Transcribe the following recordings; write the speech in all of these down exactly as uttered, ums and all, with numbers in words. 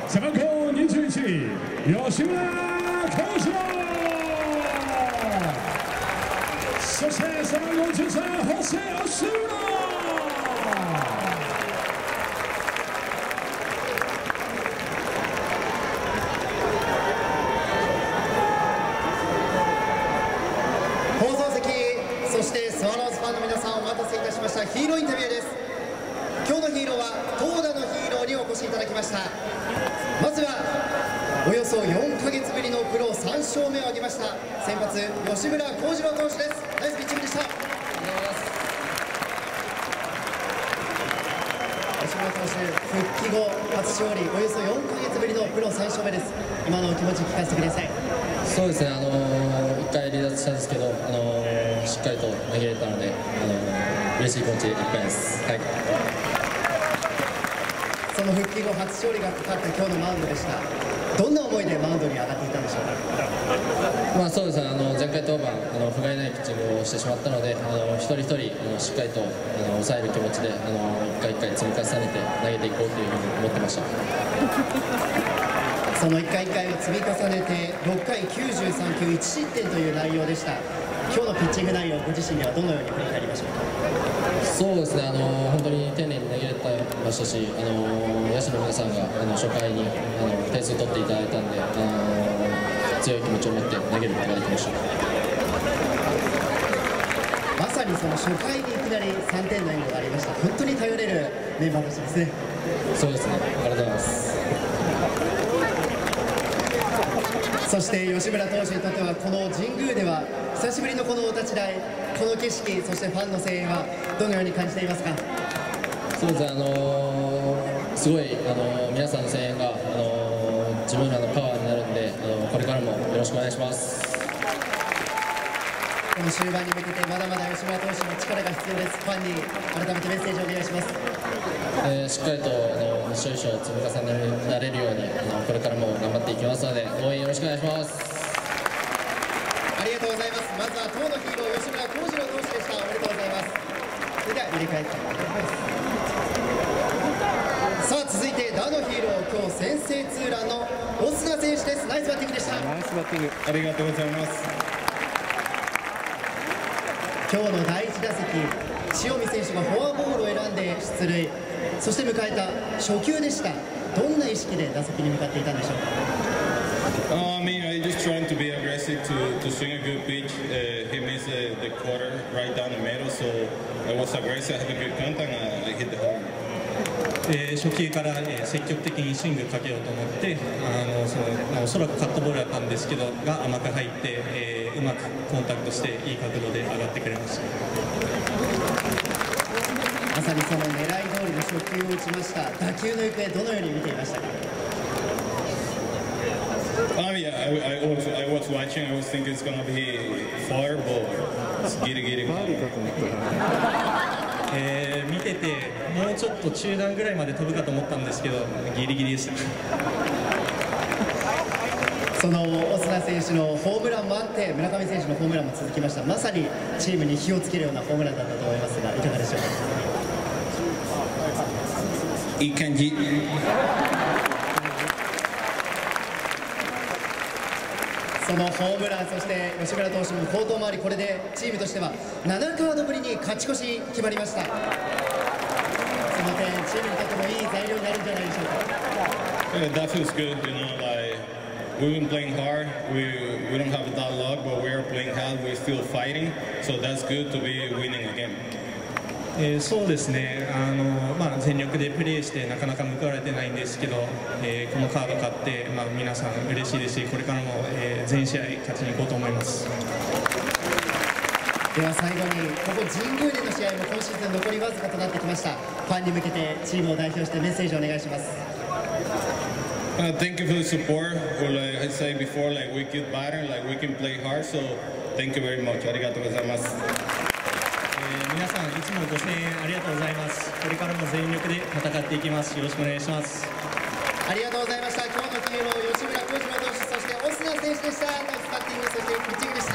背番号にじゅういち、吉村幸四郎。そして背番号じゅうさん、ホセ・オスナ。 放送席、そしてスワローズファンの皆さん、お待たせいたしました。ヒーローインタビューです。今日のヒーローは投打のヒーローにお越しいただきました。まずはおよそよんかげつぶりのプロさん勝目を挙げました先発吉村幸四郎投手です。ナイスピッチングでした。吉村投手、復帰後初勝利、およそよんかげつぶりのプロさん勝目です。今のお気持ち聞かせてください。 そうですね、あのー、いっかい離脱したんですけど、あのー、しっかりと投げれたので、あのー、嬉しい気持ちでいっぱいです。はい、 その復帰後初勝利がかかった今日のマウンドでした。どんな思いでマウンドに上がっていたんでしょうか。 まあそうですね、あの前回登板あの不甲斐ないピッチングをしてしまったので、あの一人一人あのしっかりとあの抑える気持ちであの一回一回積み重ねて投げていこうというふうに思ってました。 その一回一回を積み重ねてろっかいきゅうじゅうさんきゅういち失点という内容でした。今日のピッチング内容、ご自身ではどのように振り返りましょうか。 そうですね、あの本当に丁寧に投げれてましたし、あの野手の皆さんがあの初回にあの点数取っていただいたんで、あの強い気持ちを持って投げることができました。 まさにその初回にいきなりさんてんの援護がありました。本当に頼れるメンバーたちですね。 そうですね、ありがとうございます。 そして吉村投手にとってはこの神宮では久しぶりのこのお立ち台、この景色、そしてファンの声援はどのように感じていますか。 そうですね、あのー、すごい、あのー、皆さんの声援が、あのー、自分らのパワーになるんで、あのー、これからもよろしくお願いします。 この終盤に向けてまだまだ吉村投手の力が必要です。ファンに改めてメッセージをお願いします。 えー、しっかりとあの一勝一勝積み重ねられるようにあのこれからも頑張っていきますので応援よろしくお願いします。 ありがとうございます。まずは当のヒーロー吉村幸四郎投手でした。おめでとうございます。それでは入れ替えたいと思います。さあ続いて打のヒーロー、今日先制ツーランのオスナ選手です。ナイスバッティングでした。 ナイスバッティング、ありがとうございます。 今日のだいいち打席、塩見選手がフォアボールを選んで出塁、そして迎えた初球でした。どんな意識で打席に向かっていたんでしょうか。 Uh, I mean, I just trying to be aggressive to, to swing a good pitch. Uh, he missed the, the quarter right down the middle, so I was aggressive, I had a good contact, and I hit the home. えー、初球から、えー、積極的にスイングかけようと思ってあのその、まあ、おそらくカットボールだったんですけどが甘く入って、えー、うまくコンタクトしていい角度で上がってくれました。 まさにその狙い通りの初球を打ちました。打球の行方どのように見ていましたか。 Oh yeah, I, I was I was watching. I was thinking it's gonna be far, but it's giddy giddy. えー、見ててもうちょっと中段ぐらいまで飛ぶかと思ったんですけどギリギリでした。 そのオスナ選手のホームランもあって村上選手のホームランも続きました。まさにチームに火をつけるようなホームランだったと思いますがいかがでしょうか。 いい感じ。 そのホームラン、そして吉村投手の好投もあり、これでチームとしてはななカードぶりに勝ち越し決まりました。その点チームにとってもいい材料になるんじゃないでしょうか。 Yeah, that feels good, you know. Like we've been playing hard. We we don't have that luck, but we are playing hard. We're still fighting, so that's good to be winning again. えー、そうですね、あのまあ、全力でプレーしてなかなか報われてないんですけど、えー、このカード勝って、まあ、皆さん嬉しいですしこれからも、えー、全試合勝ちにいこうと思います。 では最後にここ神宮での試合も今シーズン残りわずかとなってきました。ファンに向けてチームを代表してメッセージをお願いします。 Uh, thank you for the support. Well, like I said before, like we keep batting, like we can play hard. So thank you very much. ありがとうございます。 皆さんいつもご声援ありがとうございます。これからも全力で戦っていきます。よろしくお願いします。 ありがとうございました。今日のヒーロー吉村幸四郎投手、そしてオスナ選手でした。ナイスバッティング、そしてピッチングでした。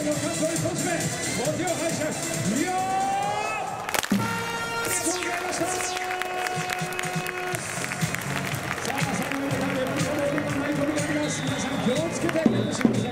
の関東一つ目モテオ敗者いやーありがとうございました。さあ最後に向かってロシアボールの舞い込みがあります。皆さん気をつけて練習して